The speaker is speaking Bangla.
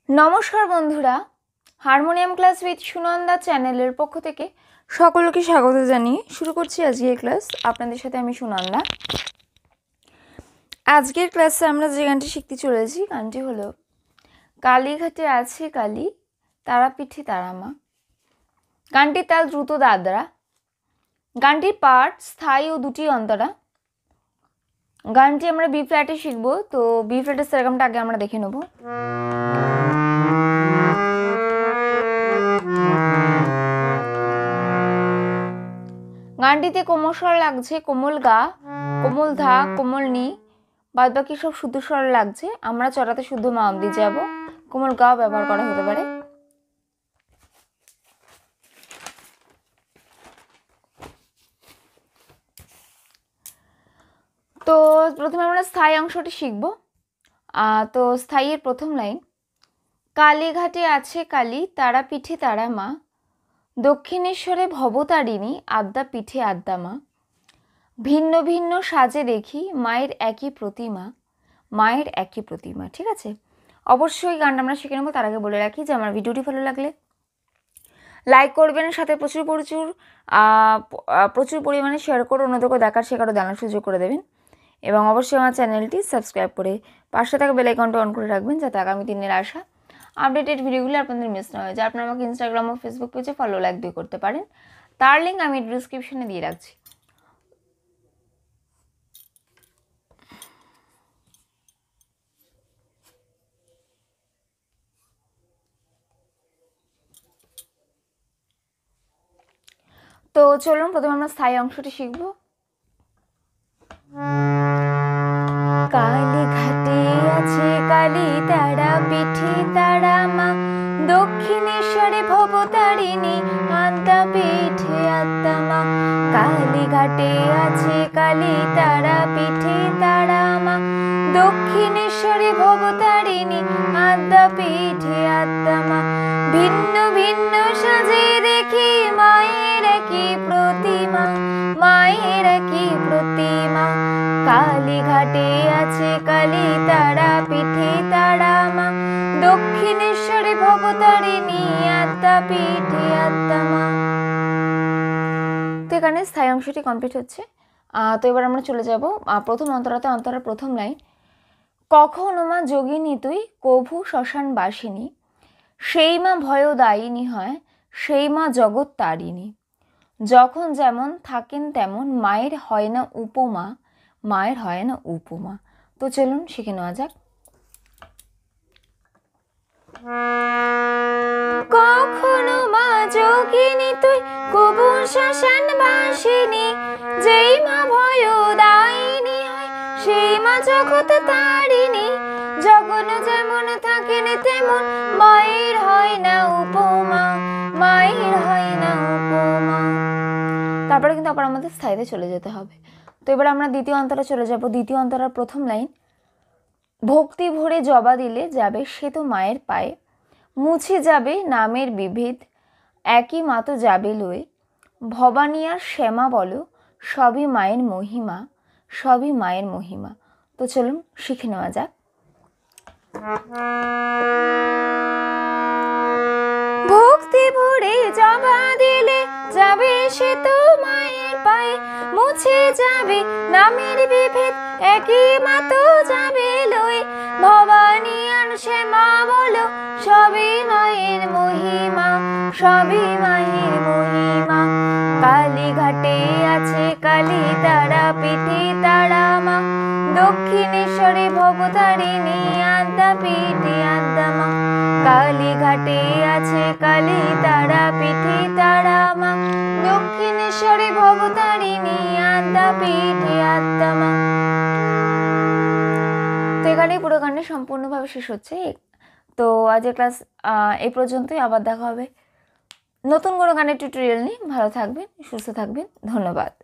নমস্কার বন্ধুরা, হারমোনিয়াম ক্লাস উইথ সুনন্দা চ্যানেলের পক্ষ থেকে সকলকে স্বাগত জানিয়ে শুরু করছি আজকের ক্লাস। আপনাদের সাথে আমি সুনন্দা। আজকের ক্লাসে আমরা যে গানটি শিখতে চলেছি, গানটি হলো কালীঘাটে আছে কালী, তারাপীঠে তারামা। গানটির তাল দ্রুত দাদরা। গানটির পার্ট স্থায়ী ও দুটি অন্তরা। গানটি আমরা বি ফ্ল্যাটে শিখব। তো বি ফ্ল্যাটের সেরকমটা আগে আমরা দেখে নেব। গানটিতে কোমল স্বর লাগছে, কোমল গা, কোমল ধা, কোমল নি, বাদ বাকি সব শুদ্ধ স্বর লাগছে। আমরা চড়াতে শুদ্ধ মা অব্দি যাব, কোমল গা ব্যবহার করা হতে পারে। তো প্রথমে আমরা স্থায়ী অংশটি শিখব। তো স্থায়ীর প্রথম লাইন, কালীঘাটে আছে কালী, তারাপীঠে তারা মা, দক্ষিণেশ্বরে ভবতারিণী, আদ্যা পীঠে আদ্যা মা। ভিন্ন ভিন্ন সাজে দেখি মায়ের একই প্রতিমা, মায়ের একই প্রতিমা। ঠিক আছে, অবশ্যই গানটা আমরা শিখে নেব। তার আগে বলে রাখি যে আমার ভিডিওটি ভালো লাগলে লাইক করবেন, সাথে প্রচুর পরিমাণে শেয়ার করে অন্যদেরকে দেখার শেখারও জানার সুযোগ করে দেবেন। এবং অবশ্যই আমার চ্যানেলটি সাবস্ক্রাইব করে পাশে থাকা বেল আইকনটা অন করে রাখবেন, যাতে আগামী দিনের আসা আপডেটেড ভিডিওগুলো আপনাদের মিস না হয়ে যায়। আপনারা আমাকে ইনস্টাগ্রাম ও ফেসবুক পেজে ফলো লাইক দিয়ে করতে পারেন, তার লিঙ্ক আমি ডিসক্রিপশনে দিয়ে রাখছি। তো চলুন প্রথমে আমরা স্থায়ী অংশটি শিখব। কালীঘাটে আছে কালী, তারাপীঠে তারা মা, দক্ষিণেশ্বরে ভবতারিণী, আদ্যা পীঠে আদ্যা মা। কালীঘাটে আছে কালী, তারাপীঠে তারা মা, দক্ষিণেশ্বরে ভবতারিণী, আদ্যা পীঠে আদ্যা মা। ভিন্ন ভিন্ন সাজে দেখি মায়ের একই প্রতিমা, মায়ের একই প্রতিমা। কালীঘাটে আছে কালী, তারাপীঠে তারা মা, দক্ষিণেশ্বরে ভবতারিণী, আদ্যা পীঠে আদ্যা মা। তো এখানে স্থায়ী অংশটি কমপ্লিট হচ্ছে। তো এবার আমরা চলে যাব প্রথম অন্তরাতে। অন্তরার প্রথম লাইন, কখনো মা যোগিনী তুই, কভু শ্মশান বাসিনী, সেই মা ভয়দায়িনী হয়, সেই মা জগৎ তারিণী। যখন যেমন থাকেন তেমন, মায়ের হয় না উপমা, মায়ের হয় না উপমা। তো চলুন শিখে নেওয়া যাক। কখনো মা যোগিনী তুই, কভু শ্মশান বাসিনী, যেই মা ভয়দায়িনী হয়, সেই মা জগৎ তারিণী। যখন যেমন থাকেন তেমন, মায়ের হয় না উপমা, মায়ের হয় না উপমা। তারপরে কিন্তু আবার আমাদের স্থায়ীতে চলে যেতে হবে। তো এবার আমরা দ্বিতীয় অন্তরে চলে যাব। দ্বিতীয় অন্তরার প্রথম লাইন, ভক্তি ভরে জবা দিলে যাবে সে তো মায়ের পায়ে, মুছে যাবে নামের বিভেদ, একই মা তো যাবে লয়ে, ভবানী আর শ্যামা বলো, সবই মায়ের মহিমা, সবই মায়ের মহিমা। তো চলুন শিখে নেওয়া যাক। ভক্তি ভরে জবা দিলে যাবে সে তো মায়ের পায়ে, মুছে যাবে নামের বিভেদ, একই মা তো যাবে লয়ে, ভবানী আর শ্যামা বলো, সবই মায়ের মহিমা, সবই মায়ের মহিমা। কালীঘাটে আছে কালী, তারাপীঠে তারা মা, দক্ষিণেশ্বরে ভবতারিণী, আদ্যা পীঠে আদ্যা মা। কালীঘাটে আছে কালী, তারাপীঠে তারা মা, দক্ষিণেশ্বরে ভবতারিণী, আদ্যা পীঠে আদ্যা মা। তো এখানে পুরো গানটা সম্পূর্ণভাবে শেষ হচ্ছে। তো আজকের ক্লাস এই পর্যন্তই। আবার দেখা হবে নতুন কোনো গানের টিউটোরিয়াল নিয়ে। ভালো থাকবেন, সুস্থ থাকবেন। ধন্যবাদ।